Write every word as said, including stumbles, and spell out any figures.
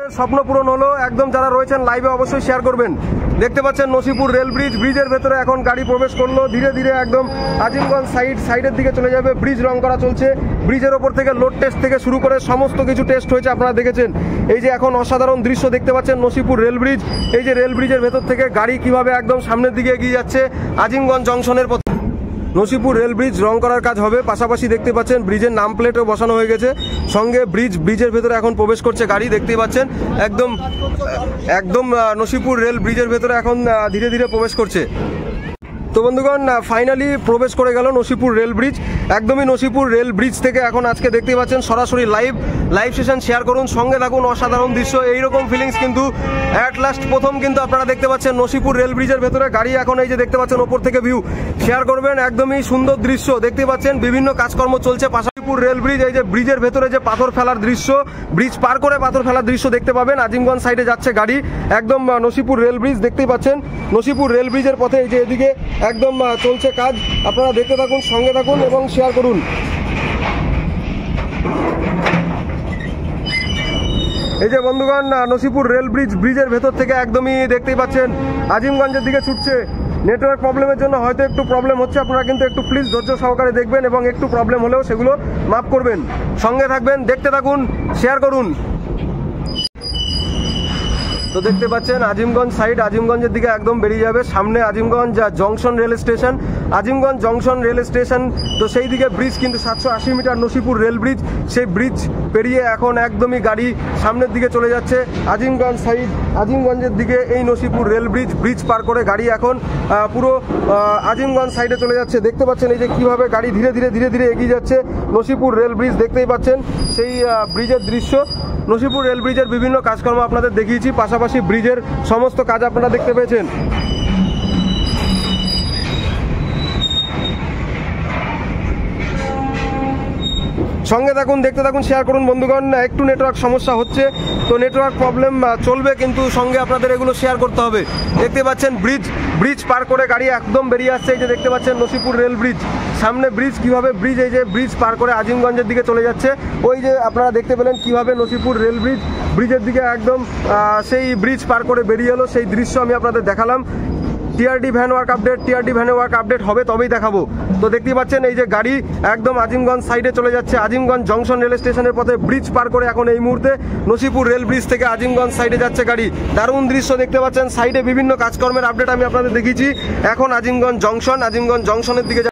স্বপ্ন পূরণ হলো একদম। যারা রয়েছেন লাইভে অবশ্যই শেয়ার করবেন। দেখতে পাচ্ছেন নসিপুর রেল ব্রিজ, ব্রিজের ভেতরে এখন গাড়ি প্রবেশ করলো ধীরে ধীরে একদম আজিমগঞ্জ সাইড সাইডের দিকে চলে যাবে। ব্রিজ রং করা চলছে, ব্রিজের ওপর থেকে লোড টেস্ট থেকে শুরু করে সমস্ত কিছু টেস্ট হয়েছে, আপনারা দেখেছেন। এই যে এখন অসাধারণ দৃশ্য দেখতে পাচ্ছেন নসিপুর রেল ব্রিজ। এই যে রেল ব্রিজের ভেতর থেকে গাড়ি কিভাবে একদম সামনের দিকে এগিয়ে যাচ্ছে আজিমগঞ্জ জংশনের পথে। নসিপুর রেল ব্রিজ রং করার কাজ হবে, পাশাপাশি দেখতে পাচ্ছেন ব্রিজের নাম প্লেটও বসানো হয়ে গেছে, সঙ্গে ব্রিজ ব্রিজের ভেতরে এখন প্রবেশ করছে গাড়ি। দেখতেই পাচ্ছেন একদম একদম নসিপুর রেল ব্রিজের ভেতরে এখন ধীরে ধীরে প্রবেশ করছে। তো বন্ধুগণ, ফাইনালি প্রবেশ করে গেল নসিপুর রেল ব্রিজ। একদমই নসিপুর রেল ব্রিজ থেকে এখন আজকে দেখতে পাচ্ছেন সরাসরি লাইভ লাইভ সেশন শেয়ার করুন, সঙ্গে থাকুন। অসাধারণ দৃশ্য, এইরকম ফিলিংস কিন্তু অ্যাট লাস্ট প্রথম কিন্তু আপনারা দেখতে পাচ্ছেন নসিপুর রেল ব্রিজের ভেতরে গাড়ি এখন এই যে দেখতে পাচ্ছেন ওপর থেকে ভিউ শেয়ার করবেন। একদমই সুন্দর দৃশ্য দেখতে পাচ্ছেন, বিভিন্ন কাজকর্ম চলছে। নসিপুর রেল ব্রিজ, এই যে ব্রিজের ভেতরে যে পাথর ফেলার দৃশ্য, ব্রিজ পার করে পাথর ফেলার দৃশ্য দেখতে পাবেন। আজিমগঞ্জ সাইডে যাচ্ছে গাড়ি, একদম নসিপুর রেল ব্রিজ দেখতেই পাচ্ছেন। নসিপুর রেল ব্রিজের পথে এই যে এদিকে একদম চলছে কাজ, আপনারা দেখতে থাকুন, সঙ্গে থাকুন এবং শেয়ার করুন। এই যে বন্ধুগণ, নসিপুর রেল ব্রিজ ব্রিজের ভেতর থেকে একদমই দেখতেই পাচ্ছেন আজিমগঞ্জের দিকে ছুটছে। নেটওয়ার্ক প্রবলেমের জন্য হয়তো একটু প্রবলেম হচ্ছে, আপনারা কিন্তু একটু প্লিজ ধৈর্য সহকারে দেখবেন এবং একটু প্রবলেম হলেও সেগুলো মাফ করবেন। সঙ্গে থাকবেন, দেখতে থাকুন, শেয়ার করুন। তো দেখতে পাচ্ছেন আজিমগঞ্জ সাইড আজিমগঞ্জের দিকে একদম বেরিয়ে যাবে, সামনে Azimganj junction rail station, Azimganj junction rail station. তো সেই দিকে ব্রিজ কিন্তু সাতশো আশি মিটার নসিপুর রেল ব্রিজ, সেই ব্রিজ পেরিয়ে এখন একদমই গাড়ি সামনের দিকে চলে যাচ্ছে আজিমগঞ্জ সাইড আজিমগঞ্জের দিকে। এই নসিপুর রেল ব্রিজ ব্রিজ পার করে গাড়ি এখন পুরো আজিমগঞ্জ সাইডে চলে যাচ্ছে। দেখতে পাচ্ছেন এই যে কীভাবে গাড়ি ধীরে ধীরে ধীরে ধীরে এগিয়ে যাচ্ছে নসিপুর রেল ব্রিজ। দেখতেই পাচ্ছেন সেই ব্রিজের দৃশ্য। নসিপুর রেল ব্রিজের বিভিন্ন কাজকর্ম আপনাদের দেখিয়েছি, পাশাপাশি ব্রিজের সমস্ত কাজ আপনারা দেখতে পেয়েছেন। সঙ্গে থাকুন, দেখতে থাকুন, শেয়ার করুন। বন্ধুগণ, একটু নেটওয়ার্ক সমস্যা হচ্ছে, তো নেটওয়ার্ক প্রবলেম চলবে, কিন্তু সঙ্গে আপনাদের এগুলো শেয়ার করতে হবে। দেখতে পাচ্ছেন ব্রিজ ব্রিজ পার করে গাড়ি একদম বেরিয়ে আসছে। এই যে দেখতে পাচ্ছেন নসিপুর রেল ব্রিজ, সামনে ব্রিজ কিভাবে ব্রিজ এই যে ব্রিজ পার করে আজিমগঞ্জের দিকে চলে যাচ্ছে। ওই যে আপনারা দেখতে পেলেন কিভাবে নসিপুর রেল ব্রিজ ব্রিজের দিকে একদম সেই ব্রিজ পার করে বেরিয়ে এলো, সেই দৃশ্য আমি আপনাদের দেখালাম। TRD van work update TRD van work update হবে তবেই দেখাবো। তো দেখতেই পাচ্ছেন এই যে গাড়ি একদম আজিমগঞ্জ সাইডে চলে যাচ্ছে, আজিমগঞ্জ জংশন রেল স্টেশনের পথে ব্রিজ পার করে এখন এই মুহূর্তে নসিপুর রেল ব্রিজ থেকে আজিমগঞ্জ সাইডে যাচ্ছে গাড়ি। দারুণ দৃশ্য দেখতে পাচ্ছেন, সাইডে বিভিন্ন কাজকর্মের আপডেট আমি আপনাদের দেখিয়েছি। এখন আজিমগঞ্জ জংশন আজিমগঞ্জ জংশনের দিকে